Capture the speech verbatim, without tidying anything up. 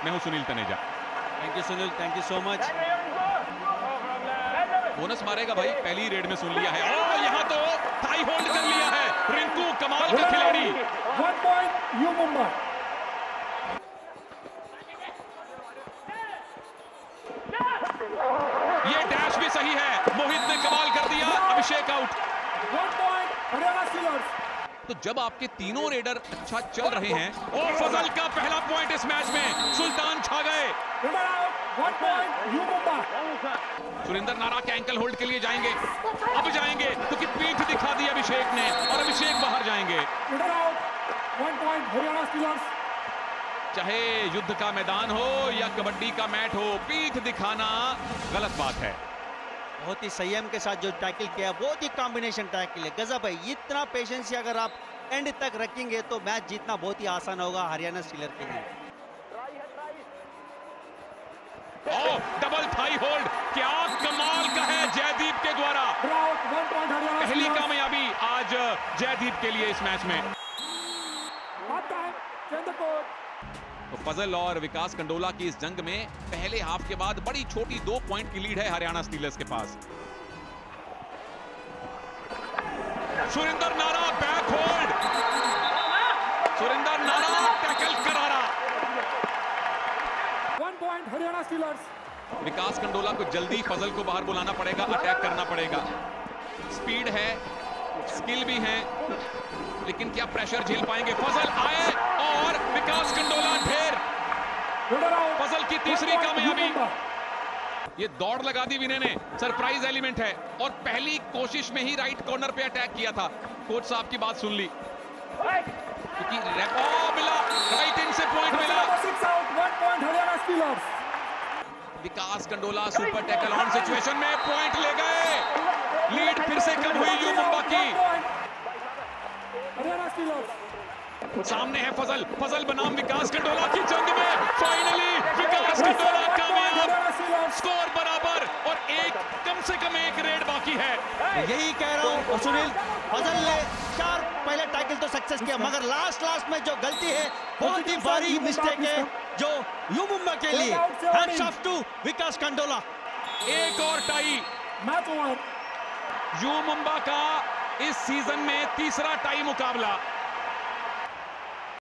मैं हूं Sunil Taneja. Thank you Sunil, thank you so much. Bonus मारेगा भाई, पहली रेड में सुन लिया है। और यहाँ तो थाई होल्ड कर लिया है रिंकू, कमाल का खिलाड़ी। One point U Mumba. ये डैश भी सही है, मोहित ने कमाल कर दिया, Abhishek out. One point Haryana Steelers. तो जब आपके तीनों रेडर अच्छा चल रहे हैं और फजल का पहला पॉइंट इस मैच में, सुल्तान छा गए। One point U Mumba. Surender Nara के एंकल होल्ड के लिए जाएंगे, अब जाएंगे क्योंकि पीठ दिखा दी अभिषेक ने और अभिषेक बाहर जाएंगे। One point Haryana Steelers. चाहे युद्ध का मैदान हो या कबड्डी का मैच हो, पीठ दिखाना गलत बात है। बहुत ही संयम के साथ जो टैकल किया, बहुत ही कॉम्बिनेशन टैकल है, गजब है। इतना पेशेंस अगर आप एंड तक रखेंगे तो मैच जीतना बहुत ही आसान होगा हरियाणा स्टीलर के लिए। ओ, डबल थाई होल्ड, क्या कमाल का है जयदीप के द्वारा। पहली कामयाबी आज जयदीप के लिए इस मैच में। तो फजल और विकास कंडोला की इस जंग में पहले हाफ के बाद बड़ी छोटी दो पॉइंट की लीड है हरियाणा स्टीलर्स के पास। सुरेंद्र नारा back hold, Surendra Nara tackle करारा। One point Haryana Steelers. Vikas Kandola को जल्दी फजल को बाहर बुलाना पड़ेगा, अटैक करना पड़ेगा। स्पीड है, स्किल भी है, लेकिन क्या प्रेशर झेल पाएंगे? फजल आए और विकास कंडोला ढेर। फजल की तीसरी कामयाबी। ये दौड़ लगा दी विनय ने, सरप्राइज एलिमेंट है और पहली कोशिश में ही राइट कॉर्नर पे अटैक किया था। कोच साहब की बात सुन ली क्योंकि मिला, राइट इन से पॉइंट मिला। Vikas Kandola super tackle on situation में पॉइंट ले गए। लीड फिर से कम हुई यू मुंबा की। सामने है फजल, फजल बनाम विकास कंडोला की जंग में फाइनली विकास कंडोला कामयाब। स्कोर बराबर और एक कम से कम एक रेड बाकी है। यही कह रहा हूं सुनील, फजल ने चार पहले टैकल तो सक्सेस किया, मगर लास्ट लास्ट में जो गलती है बहुत ही भारी मिस्टेक है जो यू मुंबा के लिए। Hats off to Vikas Kandola. एक और tie. Match over. U Mumba का इस सीजन में तीसरा टाई मुकाबला।